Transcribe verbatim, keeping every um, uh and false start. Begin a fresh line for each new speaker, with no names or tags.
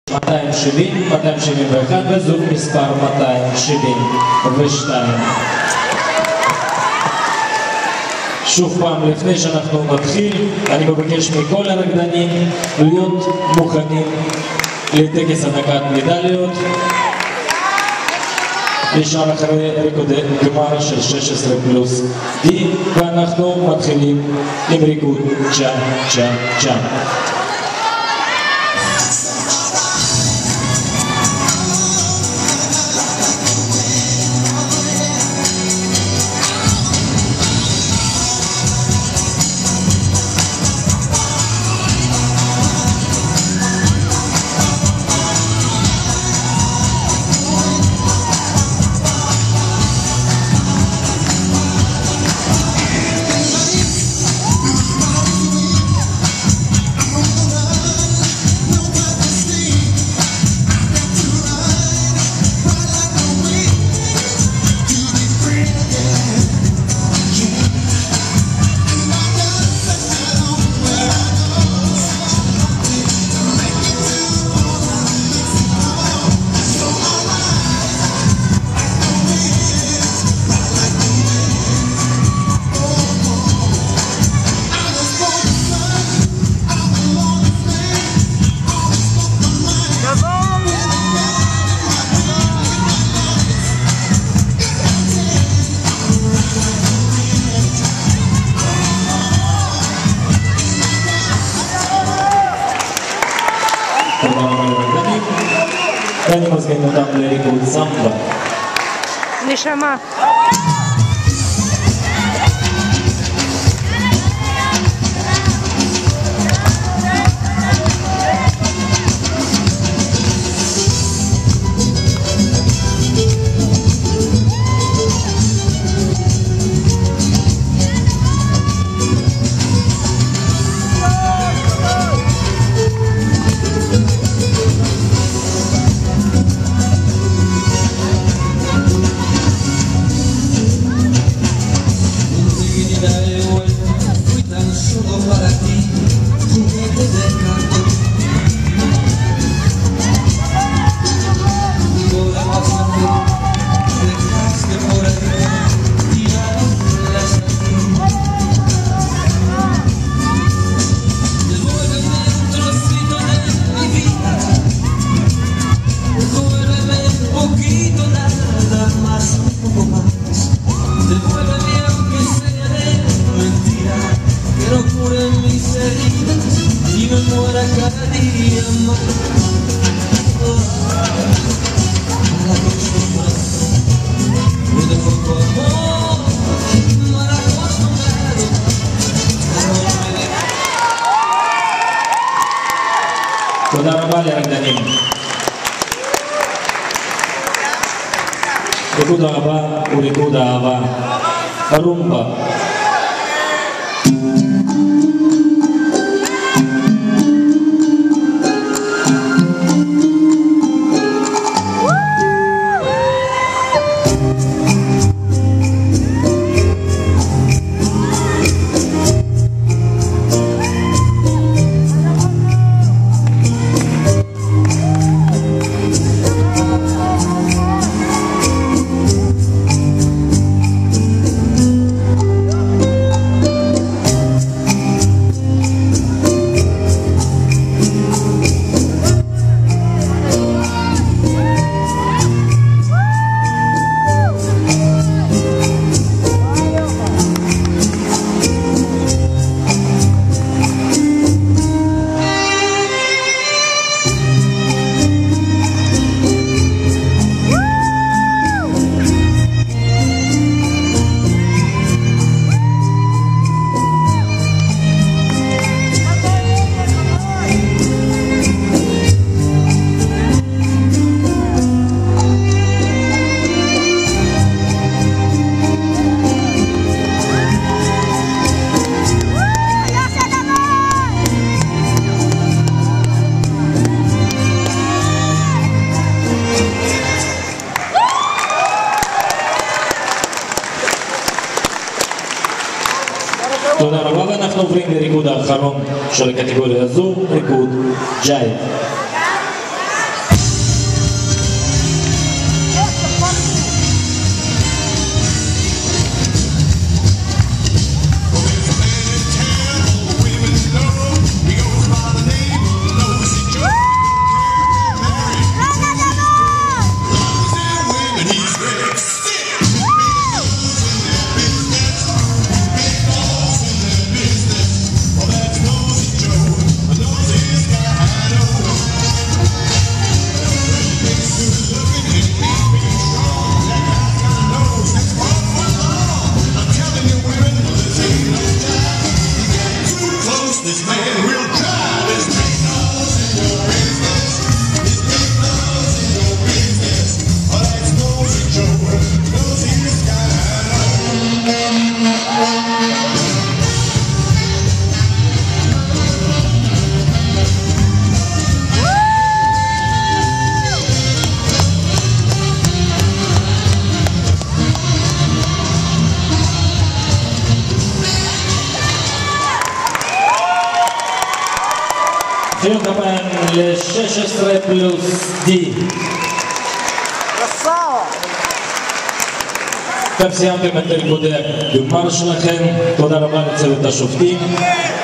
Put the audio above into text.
מאתיים שבעים, מאתיים שבעים ואחת וזוג מספר מאתיים שבעים ושתיים. שוב פעם, לפני שאנחנו נתחיל, אני מבקש מכל הרקדנים להיות מוכנים לטקס הענקת מדליות. נשאר אחרי ריקוד גמר של שש עשרה פלוס די, ואנחנו מתחילים עם ריקוד צ'ה צ'ה צ'ה. ואני מזמין אותם לריקוד סמבה.
נשמה.
תודה רבה לרקדנים. ריקוד הבא הוא ריקוד האהבה, הרומבה. תודה רבה, ואנחנו עוברים לריקוד האחרון של הקטגוריה הזו, ריקוד ג'ייב. חיוך כפיים ל-שש עשרה פלוס די. אתם סיימתם את ריקודי הגמר שלכם, תודה רבה לצוות השופטים.